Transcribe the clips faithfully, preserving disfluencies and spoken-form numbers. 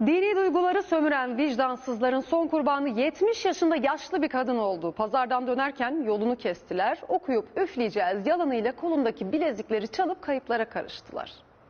Dini duyguları sömüren vicdansızların son kurbanı yetmiş yaşında yaşlı bir kadın oldu. Pazardan dönerken yolunu kestiler. Okuyup üfleyeceğiz yalanıyla kolundaki bilezikleri çalıp kayıplara karıştılar.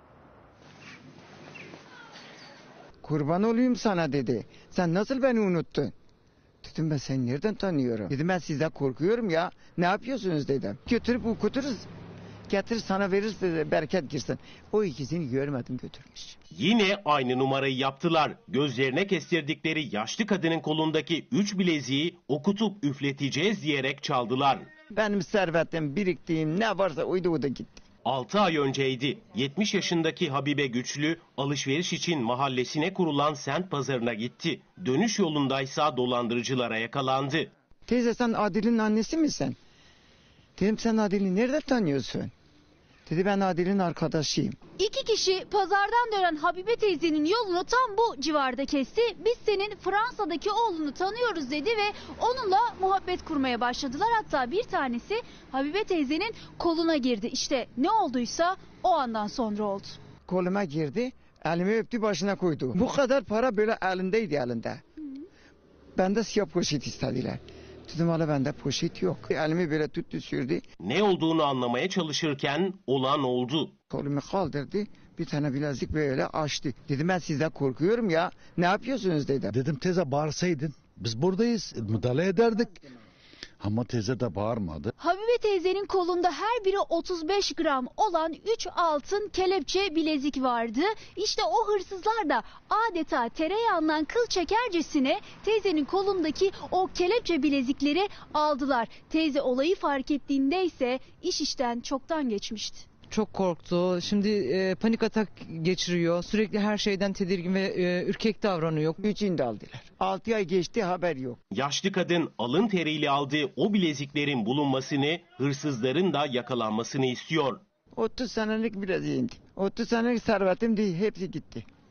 Kurban olayım sana dedi. Sen nasıl beni unuttun? Dedim ben seni nereden tanıyorum? Dedim ben sizden korkuyorum ya. Ne yapıyorsunuz dedim. Götürüp okuturuz. Getir sana veririz dedi, bereket girsin. O ikisini görmedim, götürmüş. Yine aynı numarayı yaptılar. Gözlerine kestirdikleri yaşlı kadının kolundaki üç bileziği okutup üfleteceğiz diyerek çaldılar. Benim servetim, biriktiğim ne varsa oydu o da gitti. altı ay önceydi. yetmiş yaşındaki Habibe Güçlü alışveriş için mahallesine kurulan semt pazarına gitti. Dönüş yolundaysa dolandırıcılara yakalandı. Teyze sen Adil'in annesi misin? Dedim sen Adil'i nerede tanıyorsun? Dedi ben Adil'in arkadaşıyım. İki kişi pazardan dönen Habibe teyzenin yolunu tam bu civarda kesti. Biz senin Fransa'daki oğlunu tanıyoruz dedi ve onunla muhabbet kurmaya başladılar. Hatta bir tanesi Habibe teyzenin koluna girdi. İşte ne olduysa o andan sonra oldu. Koluma girdi, elimi öptü, başına koydu. Bu kadar para böyle elindeydi elinde. Hı. Bende siyah poşet istediler. Dedim hala bende poşet yok. Elimi böyle tuttu sürdü. Ne olduğunu anlamaya çalışırken olan oldu. Kolumu kaldırdı. Bir tane bilezik böyle açtı. Dedim ben sizden korkuyorum ya. Ne yapıyorsunuz dedim. Dedim teyze bağırsaydın. Biz buradayız. Müdahale ederdik. Ama teyze de bağırmadı. Habibe teyzenin kolunda her biri otuz beş gram olan üç altın kelepçe bilezik vardı. İşte o hırsızlar da adeta tereyağından kıl çekercesine teyzenin kolundaki o kelepçe bilezikleri aldılar. Teyze olayı fark ettiğinde ise iş işten çoktan geçmişti. Çok korktu. Şimdi e, panik atak geçiriyor. Sürekli her şeyden tedirgin ve e, ürkek davranıyor. Üçünü de aldılar. Altı ay geçti, haber yok. Yaşlı kadın alın teriyle aldığı o bileziklerin bulunmasını, hırsızların da yakalanmasını istiyor. otuz senelik bileziğimdi. otuz senelik servetimdi, hepsi gitti.